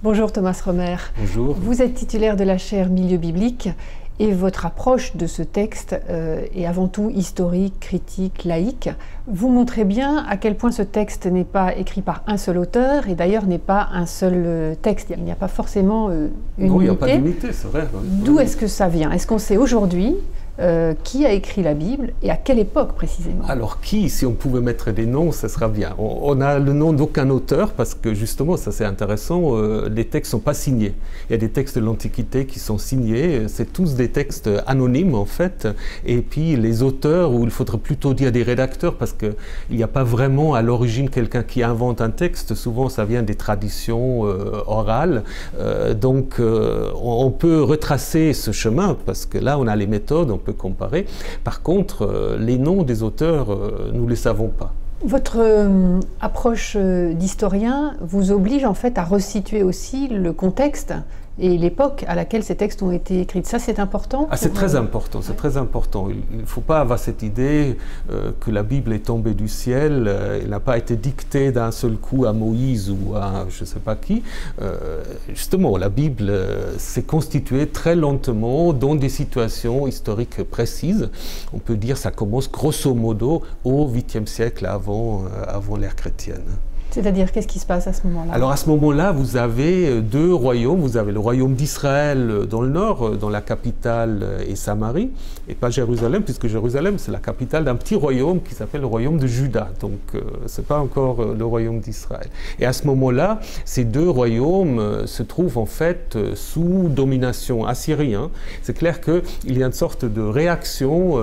Bonjour Thomas Romer. Bonjour. Vous êtes titulaire de la chaire Milieu biblique et votre approche de ce texte est avant tout historique, critique, laïque. Vous montrez bien à quel point ce texte n'est pas écrit par un seul auteur et d'ailleurs n'est pas un seul texte. Il n'y a pas forcément une unité. Non, il n'y a pas d'unité, c'est vrai. D'où est-ce que ça vient? Est-ce qu'on sait aujourd'hui qui a écrit la Bible et à quelle époque précisément? Alors qui, si on pouvait mettre des noms, ça sera bien. On a le nom d'aucun auteur parce que justement, ça c'est intéressant, les textes ne sont pas signés. Il y a des textes de l'Antiquité qui sont signés, c'est tous des textes anonymes en fait. Et puis les auteurs, ou il faudrait plutôt dire des rédacteurs, parce qu'il n'y a pas vraiment à l'origine quelqu'un qui invente un texte, souvent ça vient des traditions orales. Donc on peut retracer ce chemin parce que là on a les méthodes, on peut comparer. Par contre, les noms des auteurs, nous ne les savons pas. Votre approche d'historien vous oblige en fait à resituer aussi le contexte et l'époque à laquelle ces textes ont été écrits. Ça, c'est important? C'est très important, c'est très important. Il ne faut pas avoir cette idée que la Bible est tombée du ciel, elle n'a pas été dictée d'un seul coup à Moïse ou à je ne sais pas qui. Justement, la Bible s'est constituée très lentement dans des situations historiques précises. On peut dire que ça commence grosso modo au 8e siècle avant l'ère chrétienne. C'est-à-dire, qu'est-ce qui se passe à ce moment-là? Alors à ce moment-là, vous avez deux royaumes. Vous avez le royaume d'Israël dans le nord, dont la capitale est Samarie, et pas Jérusalem, puisque Jérusalem, c'est la capitale d'un petit royaume qui s'appelle le royaume de Juda. Donc ce n'est pas encore le royaume d'Israël. Et à ce moment-là, ces deux royaumes se trouvent en fait sous domination assyrienne. C'est clair qu'il y a une sorte de réaction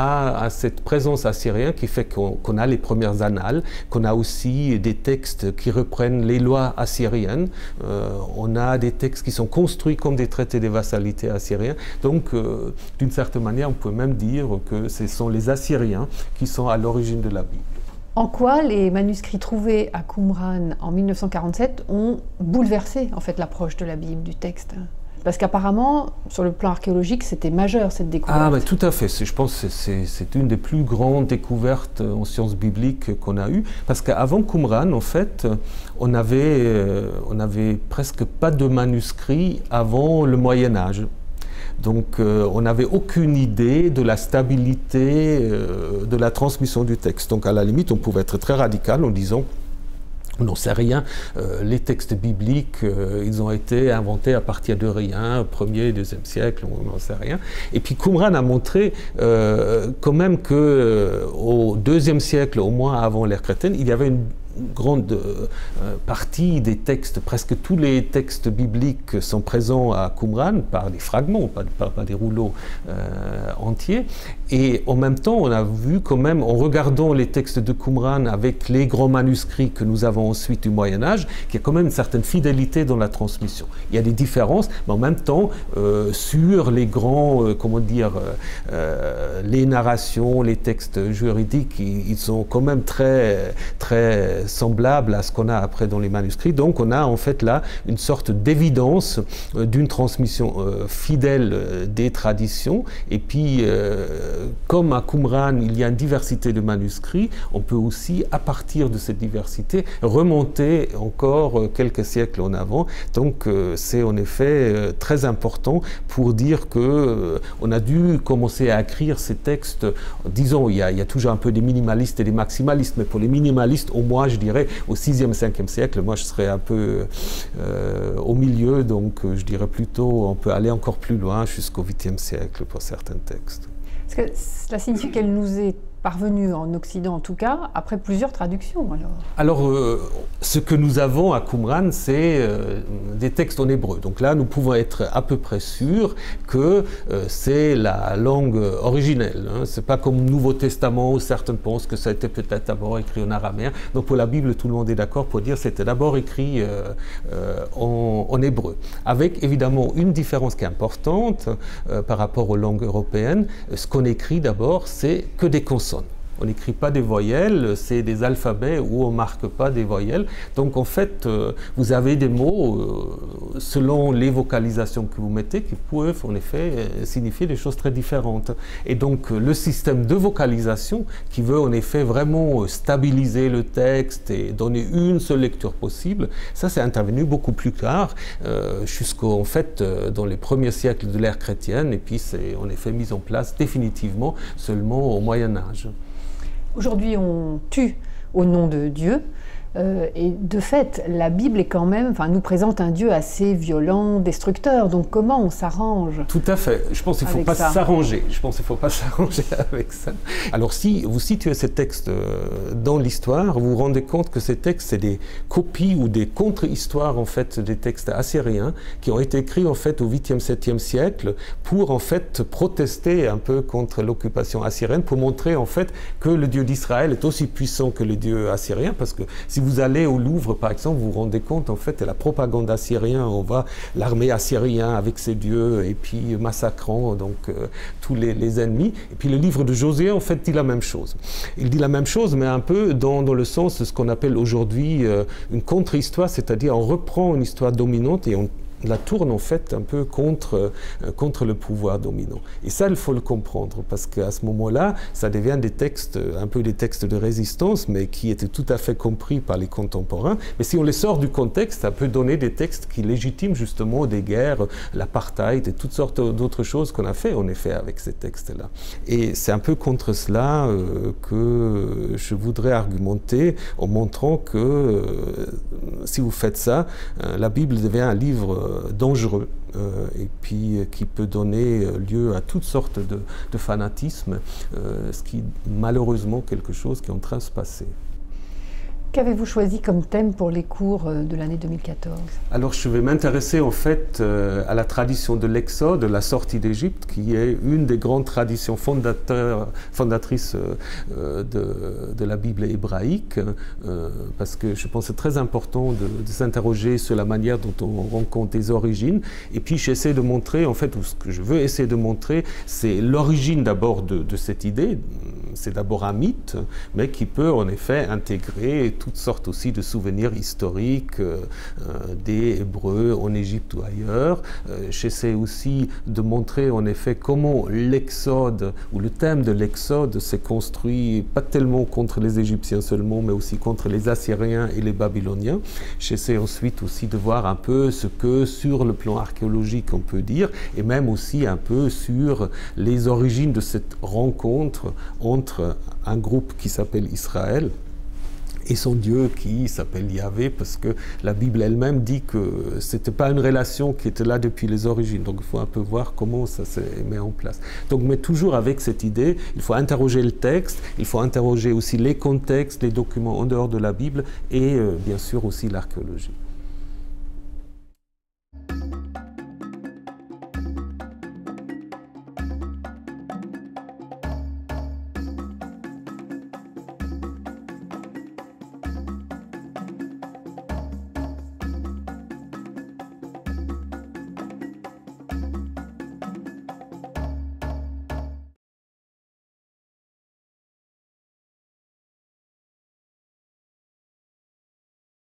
à cette présence assyrienne qui fait qu'on a les premières annales, qu'on a aussi des textes qui reprennent les lois assyriennes. On a des textes qui sont construits comme des traités de vassalité assyriens. Donc, d'une certaine manière, on peut même dire que ce sont les Assyriens qui sont à l'origine de la Bible. En quoi les manuscrits trouvés à Qumran en 1947 ont bouleversé en fait l'approche de la Bible, du texte? Parce qu'apparemment, sur le plan archéologique, c'était majeur cette découverte. Ah, mais tout à fait. Je pense que c'est une des plus grandes découvertes en sciences bibliques qu'on a eues. Parce qu'avant Qumran, en fait, on n'avait presque pas de manuscrits avant le Moyen-Âge. Donc, on n'avait aucune idée de la stabilité de la transmission du texte. Donc, à la limite, on pouvait être très radical en disant: on n'en sait rien, les textes bibliques, ils ont été inventés à partir de rien, 1er, 2e siècle, on n'en sait rien. Et puis Qumran a montré quand même qu'au 2e siècle, au moins avant l'ère chrétienne, il y avait une grande partie des textes, presque tous les textes bibliques sont présents à Qumran par des fragments, pas des rouleaux entiers. Et en même temps, on a vu quand même, en regardant les textes de Qumran avec les grands manuscrits que nous avons ensuite du Moyen-Âge, qu'il y a quand même une certaine fidélité dans la transmission. Il y a des différences, mais en même temps, sur les grands, comment dire, les narrations, les textes juridiques, ils sont quand même très semblable à ce qu'on a après dans les manuscrits. Donc on a en fait là une sorte d'évidence d'une transmission fidèle des traditions. Et puis comme à Qumran il y a une diversité de manuscrits, on peut aussi à partir de cette diversité remonter encore quelques siècles en avant. Donc c'est en effet très important pour dire que on a dû commencer à écrire ces textes. Disons, il y a toujours un peu des minimalistes et des maximalistes, mais pour les minimalistes, au moins je dirais au 6e, 5e siècle, moi je serais un peu au milieu, donc je dirais plutôt on peut aller encore plus loin jusqu'au 8e siècle pour certains textes. Parce que cela signifie qu'elle nous est parvenue en Occident en tout cas, après plusieurs traductions alors. Ce que nous avons à Qumran, c'est des textes en hébreu. Donc là, nous pouvons être à peu près sûrs que c'est la langue originelle. Hein. C'est pas comme le Nouveau Testament où certains pensent que ça a été peut-être d'abord écrit en araméen. Donc pour la Bible, tout le monde est d'accord pour dire que c'était d'abord écrit en hébreu. Avec évidemment une différence qui est importante par rapport aux langues européennes. Ce qu'on écrit d'abord, c'est que des consonnes. On n'écrit pas des voyelles, c'est des alphabets où on ne marque pas des voyelles. Donc en fait, vous avez des mots selon les vocalisations que vous mettez, qui peuvent en effet signifier des choses très différentes. Et donc le système de vocalisation qui veut en effet vraiment stabiliser le texte et donner une seule lecture possible, ça c'est intervenu beaucoup plus tard, jusqu'en fait dans les premiers siècles de l'ère chrétienne, et puis c'est en effet mis en place définitivement seulement au Moyen-Âge. Aujourd'hui on tue au nom de Dieu. Et de fait, la Bible est quand même, nous présente un Dieu assez violent, destructeur. Donc comment on s'arrange? Tout à fait. Je pense qu'il ne faut pas s'arranger. Je pense qu'il ne faut pas s'arranger avec ça. Alors si vous situez ces textes dans l'histoire, vous vous rendez compte que ces textes, c'est des copies ou des contre-histoires en fait des textes assyriens qui ont été écrits en fait au 8e, 7e siècle pour en fait protester un peu contre l'occupation assyrienne, pour montrer en fait que le Dieu d'Israël est aussi puissant que le Dieu assyrien, parce que si vous allez au Louvre, par exemple, vous vous rendez compte, en fait, de la propagande assyrienne. On voit l'armée assyrienne avec ses dieux et puis massacrant donc tous les ennemis. Et puis le livre de Josué, en fait, dit la même chose. Il dit la même chose, mais un peu dans le sens de ce qu'on appelle aujourd'hui une contre-histoire, c'est-à-dire on reprend une histoire dominante et on la tourne en fait un peu contre le pouvoir dominant. Et ça, il faut le comprendre, parce qu'à ce moment-là, ça devient des textes, un peu des textes de résistance, mais qui étaient tout à fait compris par les contemporains. Mais si on les sort du contexte, ça peut donner des textes qui légitiment justement des guerres, l'apartheid et toutes sortes d'autres choses qu'on a fait, en effet, avec ces textes-là. Et c'est un peu contre cela que je voudrais argumenter en montrant que si vous faites ça, la Bible devient un livre dangereux et puis qui peut donner lieu à toutes sortes de fanatismes, ce qui est malheureusement quelque chose qui est en train de se passer. Qu'avez-vous choisi comme thème pour les cours de l'année 2014? Alors, je vais m'intéresser en fait à la tradition de l'Exode, de la sortie d'Égypte, qui est une des grandes traditions fondatrices de la Bible hébraïque, parce que je pense que c'est très important de s'interroger sur la manière dont on rend compte des origines. Et puis, j'essaie de montrer, en fait, ou ce que je veux essayer de montrer, c'est l'origine d'abord de cette idée. C'est d'abord un mythe, mais qui peut en effet intégrer toutes sortes aussi de souvenirs historiques des Hébreux en Égypte ou ailleurs. J'essaie aussi de montrer en effet comment l'Exode, ou le thème de l'Exode s'est construit, pas tellement contre les Égyptiens seulement, mais aussi contre les Assyriens et les Babyloniens. J'essaie ensuite aussi de voir un peu ce que, sur le plan archéologique, on peut dire, et même aussi un peu sur les origines de cette rencontre entre un groupe qui s'appelle Israël et son Dieu qui s'appelle Yahvé, parce que la Bible elle-même dit que ce n'était pas une relation qui était là depuis les origines. Donc il faut un peu voir comment ça s'est mis en place. Donc, mais toujours avec cette idée, il faut interroger le texte, il faut interroger aussi les contextes, les documents en dehors de la Bible et bien sûr aussi l'archéologie.